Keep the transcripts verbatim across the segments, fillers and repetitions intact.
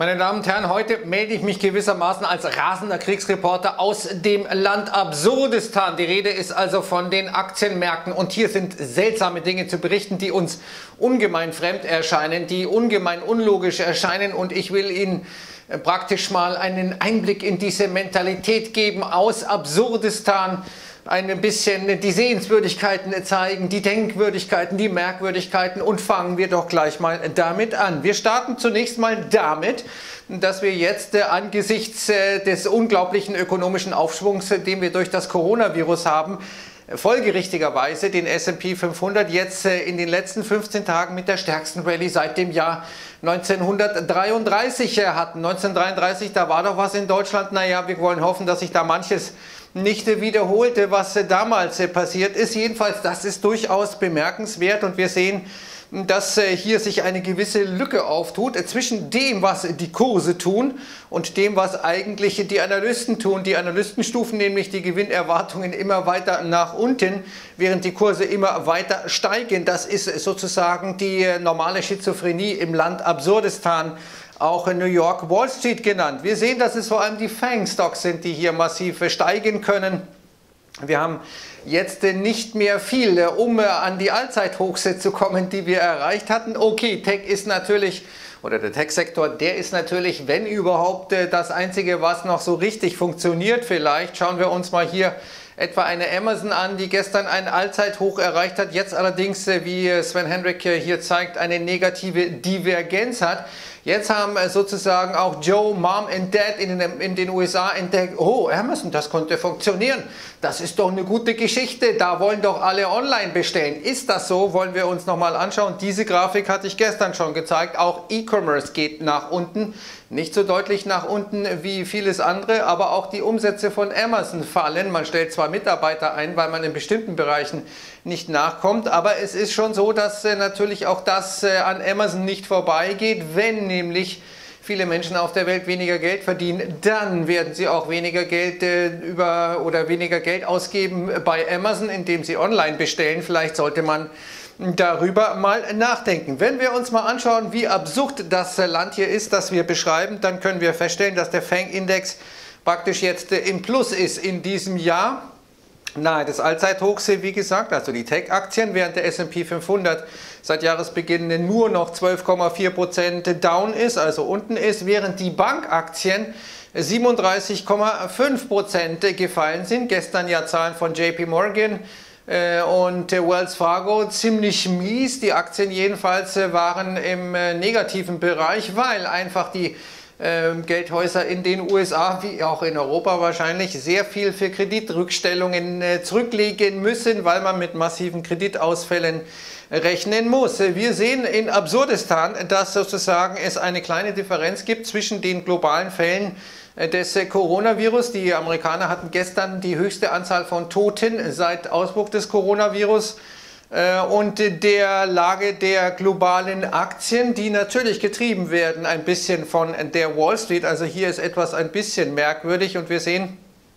Meine Damen und Herren, heute melde ich mich gewissermaßen als rasender Kriegsreporter aus dem Land Absurdistan. Die Rede ist also von den Aktienmärkten und hier sind seltsame Dinge zu berichten, die uns ungemein fremd erscheinen, die ungemein unlogisch erscheinen, und ich will Ihnen praktisch mal einen Einblick in diese Mentalität geben aus Absurdistan. Ein bisschen die Sehenswürdigkeiten zeigen, die Denkwürdigkeiten, die Merkwürdigkeiten, und fangen wir doch gleich mal damit an. Wir starten zunächst mal damit, dass wir jetzt äh, angesichts äh, des unglaublichen ökonomischen Aufschwungs, äh, den wir durch das Coronavirus haben, folgerichtigerweise den S und P fünfhundert jetzt äh, in den letzten fünfzehn Tagen mit der stärksten Rallye seit dem Jahr neunzehnhundertdreiunddreißig äh, hatten. neunzehnhundertdreiunddreißig, da war doch was in Deutschland. Naja, wir wollen hoffen, dass sich da manches nicht wiederholte, was damals passiert ist. Jedenfalls, das ist durchaus bemerkenswert, und wir sehen, dass hier sich eine gewisse Lücke auftut zwischen dem, was die Kurse tun, und dem, was eigentlich die Analysten tun. Die Analysten stufen nämlich die Gewinnerwartungen immer weiter nach unten, während die Kurse immer weiter steigen. Das ist sozusagen die normale Schizophrenie im Land Absurdistan, auch in New York Wall Street genannt. Wir sehen, dass es vor allem die Fang-Stocks sind, die hier massiv steigen können. Wir haben jetzt nicht mehr viel, um an die Allzeithochs zu kommen, die wir erreicht hatten. Okay, Tech ist natürlich, oder der Tech-Sektor, der ist natürlich, wenn überhaupt, das Einzige, was noch so richtig funktioniert. Vielleicht schauen wir uns mal hier etwa eine Amazon an, die gestern ein Allzeithoch erreicht hat, jetzt allerdings, wie Sven Hendrick hier zeigt, eine negative Divergenz hat. Jetzt haben sozusagen auch Joe, Mom und Dad in den, in den U S A entdeckt, oh, Amazon, das konnte funktionieren. Das ist doch eine gute Geschichte, da wollen doch alle online bestellen. Ist das so? Wollen wir uns nochmal anschauen. Diese Grafik hatte ich gestern schon gezeigt. Auch E-Commerce geht nach unten. Nicht so deutlich nach unten wie vieles andere, aber auch die Umsätze von Amazon fallen. Man stellt zwar Mitarbeiter ein, weil man in bestimmten Bereichen nicht nachkommt, aber es ist schon so, dass äh, natürlich auch das äh, an Amazon nicht vorbeigeht. Wenn nämlich viele Menschen auf der Welt weniger Geld verdienen, dann werden sie auch weniger Geld äh, über oder weniger Geld ausgeben bei Amazon, indem sie online bestellen. Vielleicht sollte man darüber mal nachdenken. Wenn wir uns mal anschauen, wie absurd das Land hier ist, das wir beschreiben, dann können wir feststellen, dass der Fang-Index praktisch jetzt im Plus ist in diesem Jahr. Nahe des Allzeithochs, wie gesagt, also die Tech-Aktien, während der S und P fünfhundert seit Jahresbeginn nur noch zwölf Komma vier Prozent down ist, also unten ist, während die Bankaktien siebenunddreißig Komma fünf Prozent gefallen sind. Gestern ja Zahlen von J P Morgan und Wells Fargo ziemlich mies. Die Aktien jedenfalls waren im negativen Bereich, weil einfach die Geldhäuser in den U S A, wie auch in Europa wahrscheinlich, sehr viel für Kreditrückstellungen zurücklegen müssen, weil man mit massiven Kreditausfällen rechnen muss. Wir sehen in Absurdistan, dass sozusagen es eine kleine Differenz gibt zwischen den globalen Fällen des Coronavirus. Die Amerikaner hatten gestern die höchste Anzahl von Toten seit Ausbruch des Coronavirus und der Lage der globalen Aktien, die natürlich getrieben werden ein bisschen von der Wall Street. Also hier ist etwas ein bisschen merkwürdig, und wir sehen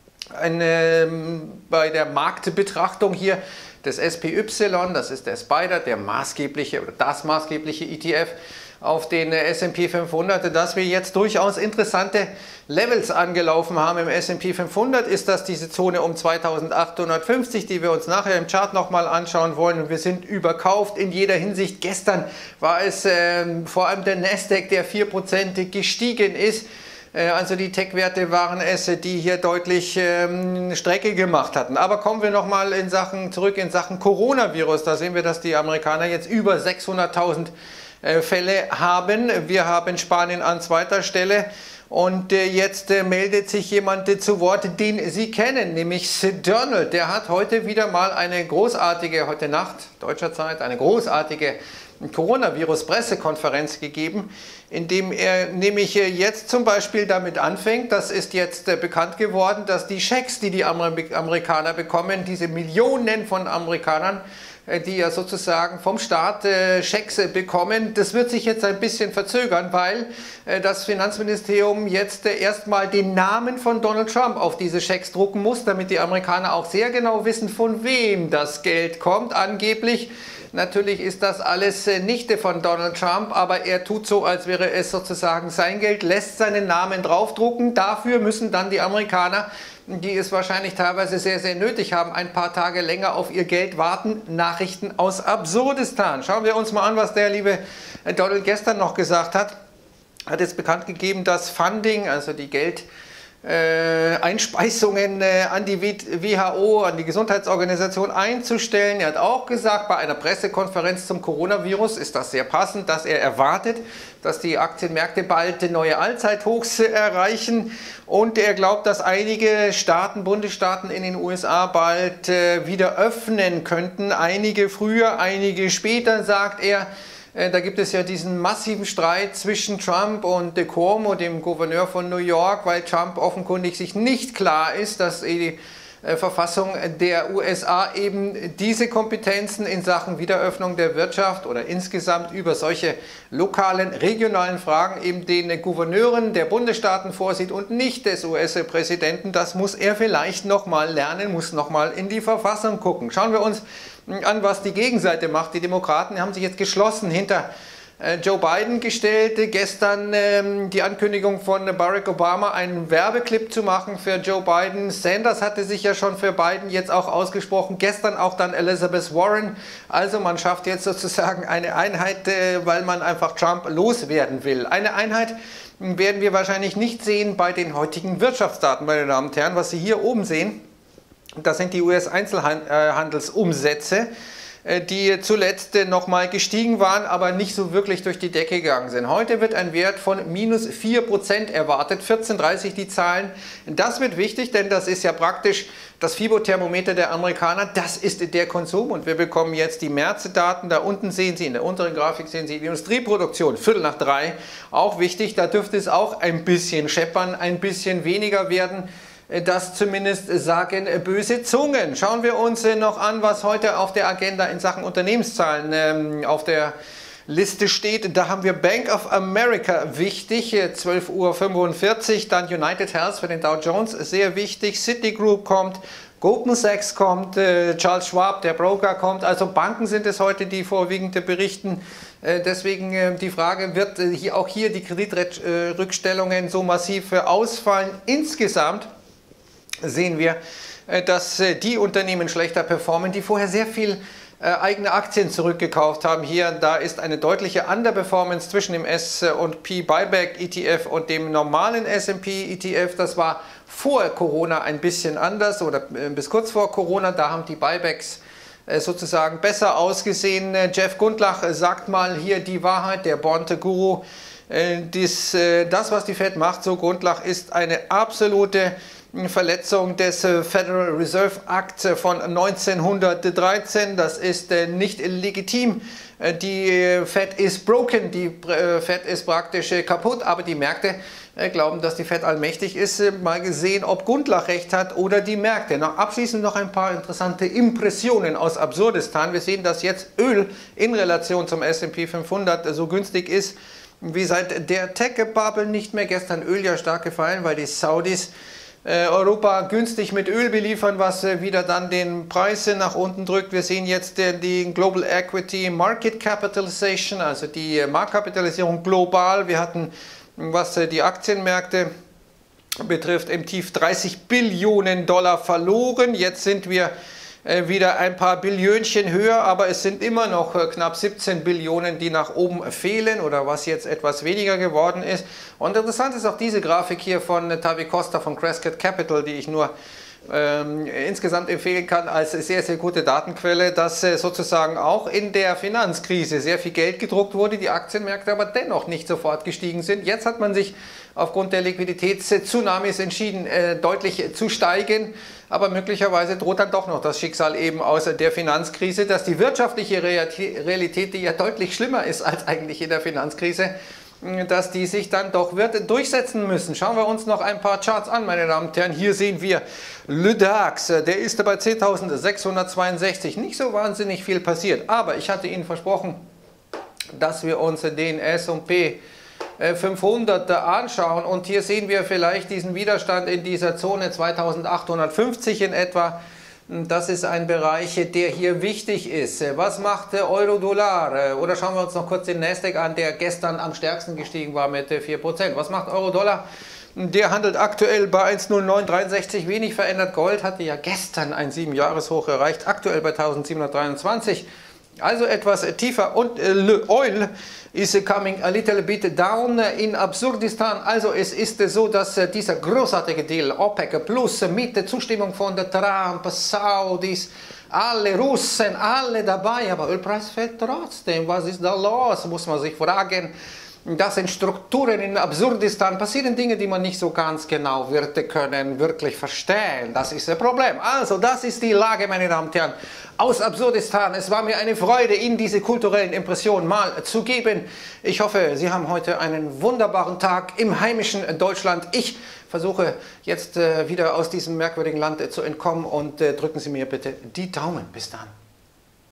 eine, bei der Marktbetrachtung hier des S P Y, das ist der Spider, der maßgebliche oder das maßgebliche E T F auf den S und P fünfhundert, dass wir jetzt durchaus interessante Levels angelaufen haben. Im S und P fünfhundert ist das diese Zone um zweitausendachthundertfünfzig, die wir uns nachher im Chart nochmal anschauen wollen. Und wir sind überkauft in jeder Hinsicht. Gestern war es äh, vor allem der Nasdaq, der vier Prozent gestiegen ist. Also die Tech-Werte waren es, die hier deutlich ähm, Strecke gemacht hatten. Aber kommen wir nochmal in Sachen, zurück in Sachen Coronavirus. Da sehen wir, dass die Amerikaner jetzt über sechshunderttausend äh, Fälle haben. Wir haben Spanien an zweiter Stelle. Und äh, jetzt äh, meldet sich jemand äh, zu Wort, den Sie kennen, nämlich Sid Donald. Der hat heute wieder mal eine großartige, heute Nacht, deutscher Zeit, eine großartige Coronavirus-Pressekonferenz gegeben, in dem er nämlich jetzt zum Beispiel damit anfängt, das ist jetzt bekannt geworden, dass die Schecks, die die Amerikaner bekommen, diese Millionen von Amerikanern, die ja sozusagen vom Staat äh, Schecks äh, bekommen. Das wird sich jetzt ein bisschen verzögern, weil äh, das Finanzministerium jetzt äh, erstmal den Namen von Donald Trump auf diese Schecks drucken muss, damit die Amerikaner auch sehr genau wissen, von wem das Geld kommt. Angeblich Natürlich ist das alles Nichte von Donald Trump, aber er tut so, als wäre es sozusagen sein Geld, lässt seinen Namen draufdrucken. Dafür müssen dann die Amerikaner, die es wahrscheinlich teilweise sehr, sehr nötig haben, ein paar Tage länger auf ihr Geld warten. Nachrichten aus Absurdistan. Schauen wir uns mal an, was der liebe Donald gestern noch gesagt hat. Er hat jetzt bekannt gegeben, dass Funding, also die Geld Äh, Einspeisungen äh, an die W H O, an die Gesundheitsorganisation einzustellen. Er hat auch gesagt, bei einer Pressekonferenz zum Coronavirus ist das sehr passend, dass er erwartet, dass die Aktienmärkte bald neue Allzeithochs erreichen, und er glaubt, dass einige Staaten, Bundesstaaten in den U S A bald äh, wieder öffnen könnten. Einige früher, einige später, sagt er. Da gibt es ja diesen massiven Streit zwischen Trump und Cuomo, dem Gouverneur von New York, weil Trump offenkundig sich nicht klar ist, dass die Verfassung der U S A eben diese Kompetenzen in Sachen Wiederöffnung der Wirtschaft oder insgesamt über solche lokalen, regionalen Fragen eben den Gouverneuren der Bundesstaaten vorsieht und nicht des U S-Präsidenten. Das muss er vielleicht nochmal lernen, muss nochmal in die Verfassung gucken. Schauen wir uns an, was die Gegenseite macht. Die Demokraten haben sich jetzt geschlossen hinter äh, Joe Biden gestellt. Gestern ähm, die Ankündigung von Barack Obama, einen Werbeclip zu machen für Joe Biden. Sanders hatte sich ja schon für Biden jetzt auch ausgesprochen. Gestern auch dann Elizabeth Warren. Also man schafft jetzt sozusagen eine Einheit, äh, weil man einfach Trump loswerden will. Eine Einheit werden wir wahrscheinlich nicht sehen bei den heutigen Wirtschaftsdaten, meine Damen und Herren. Was Sie hier oben sehen, das sind die U S-Einzelhandelsumsätze, die zuletzt nochmal gestiegen waren, aber nicht so wirklich durch die Decke gegangen sind. Heute wird ein Wert von minus vier Prozent erwartet, vierzehn Uhr dreißig die Zahlen. Das wird wichtig, denn das ist ja praktisch das Fibothermometer der Amerikaner. Das ist der Konsum, und wir bekommen jetzt die März-Daten. Da unten sehen Sie, in der unteren Grafik sehen Sie die Industrieproduktion, Viertel nach drei. Auch wichtig, da dürfte es auch ein bisschen scheppern, ein bisschen weniger werden. Das zumindest sagen böse Zungen. Schauen wir uns noch an, was heute auf der Agenda in Sachen Unternehmenszahlen ähm, auf der Liste steht. Da haben wir Bank of America wichtig, zwölf Uhr fünfundvierzig, dann United Health für den Dow Jones, sehr wichtig, Citigroup kommt, Goldman Sachs kommt, äh, Charles Schwab, der Broker, kommt. Also Banken sind es heute, die vorwiegend berichten. Äh, deswegen äh, die Frage, wird äh, hier auch hier die Kreditrückstellungen so massiv äh, ausfallen? Insgesamt sehen wir, dass die Unternehmen schlechter performen, die vorher sehr viel eigene Aktien zurückgekauft haben. Hier, da ist eine deutliche Underperformance zwischen dem S und P Buyback E T F und dem normalen S und P E T F. Das war vor Corona ein bisschen anders oder bis kurz vor Corona. Da haben die Buybacks sozusagen besser ausgesehen. Jeff Gundlach sagt mal hier die Wahrheit, der Bond-Guru. Dies, das, was die Fed macht, so Gundlach, ist eine absolute Verletzung des Federal Reserve Act von neunzehnhundertdreizehn. Das ist nicht legitim. Die Fed ist broken, die Fed ist praktisch kaputt, aber die Märkte glauben, dass die Fed allmächtig ist. Mal gesehen, ob Gundlach recht hat oder die Märkte. Noch abschließend noch ein paar interessante Impressionen aus Absurdistan. Wir sehen, dass jetzt Öl in Relation zum S und P fünfhundert so günstig ist wie seit der Tech-Bubble nicht mehr. Gestern Öl ja stark gefallen, weil die Saudis Europa günstig mit Öl beliefern, was wieder dann den Preis nach unten drückt. Wir sehen jetzt die Global Equity Market Capitalization, also die Marktkapitalisierung global. Wir hatten, was die Aktienmärkte betrifft, im Tief dreißig Billionen Dollar verloren. Jetzt sind wir wieder ein paar Billionchen höher, aber es sind immer noch knapp siebzehn Billionen, die nach oben fehlen oder was jetzt etwas weniger geworden ist. Und interessant ist auch diese Grafik hier von Tavi Costa von Crescat Capital, die ich nur ähm, insgesamt empfehlen kann als sehr, sehr gute Datenquelle, dass äh, sozusagen auch in der Finanzkrise sehr viel Geld gedruckt wurde, die Aktienmärkte aber dennoch nicht sofort gestiegen sind. Jetzt hat man sich aufgrund der Liquiditätstsunamis entschieden, äh, deutlich zu steigen. Aber möglicherweise droht dann doch noch das Schicksal eben aus der Finanzkrise, dass die wirtschaftliche Realität, die ja deutlich schlimmer ist als eigentlich in der Finanzkrise, dass die sich dann doch wird durchsetzen müssen. Schauen wir uns noch ein paar Charts an, meine Damen und Herren. Hier sehen wir Le DAX, der ist bei zehntausendsechshundertzweiundsechzig. Nicht so wahnsinnig viel passiert, aber ich hatte Ihnen versprochen, dass wir uns den S und P fünfhundert anschauen, und hier sehen wir vielleicht diesen Widerstand in dieser Zone zweitausendachthundertfünfzig in etwa. Das ist ein Bereich, der hier wichtig ist. Was macht Euro-Dollar? Oder schauen wir uns noch kurz den Nasdaq an, der gestern am stärksten gestiegen war mit vier Prozent. Was macht Euro-Dollar? Der handelt aktuell bei eins Komma null neun dreiundsechzig, wenig verändert. Gold hatte ja gestern ein sieben Jahres-Hoch erreicht, aktuell bei eintausendsiebenhundertdreiundzwanzig. Also etwas tiefer, und äh, Oil is coming a little bit down in Absurdistan. Also es ist so, dass äh, dieser großartige Deal OPEC Plus mit Zustimmung von der Trump, Saudis, alle Russen, alle dabei, aber Ölpreis fällt trotzdem. Was ist da los, muss man sich fragen. Das sind Strukturen in Absurdistan, passieren Dinge, die man nicht so ganz genau wird können, wirklich verstehen. Das ist das Problem. Also, das ist die Lage, meine Damen und Herren, aus Absurdistan. Es war mir eine Freude, Ihnen diese kulturellen Impressionen mal zu geben. Ich hoffe, Sie haben heute einen wunderbaren Tag im heimischen Deutschland. Ich versuche jetzt äh, wieder aus diesem merkwürdigen Land äh, zu entkommen, und äh, drücken Sie mir bitte die Daumen. Bis dann.